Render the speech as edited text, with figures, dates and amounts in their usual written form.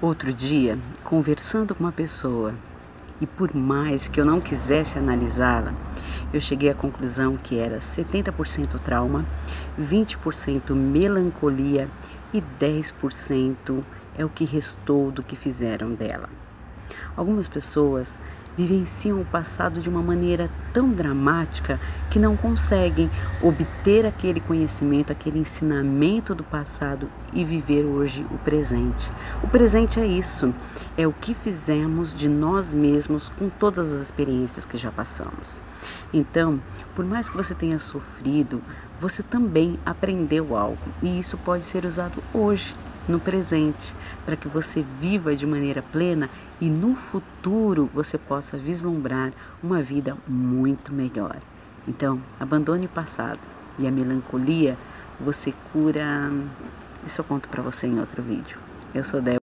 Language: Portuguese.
Outro dia, conversando com uma pessoa, e por mais que eu não quisesse analisá-la, eu cheguei à conclusão que era 70% trauma, 20% melancolia e 10% é o que restou do que fizeram dela. Algumas pessoas vivenciam o passado de uma maneira tão dramática que não conseguem obter aquele conhecimento, aquele ensinamento do passado e viver hoje o presente. O presente é isso, é o que fizemos de nós mesmos com todas as experiências que já passamos. Então, por mais que você tenha sofrido, você também aprendeu algo e isso pode ser usado hoje, no presente, para que você viva de maneira plena e no futuro você possa vislumbrar uma vida muito melhor. Então, abandone o passado e a melancolia você cura. Isso eu conto para você em outro vídeo. Eu sou Débora.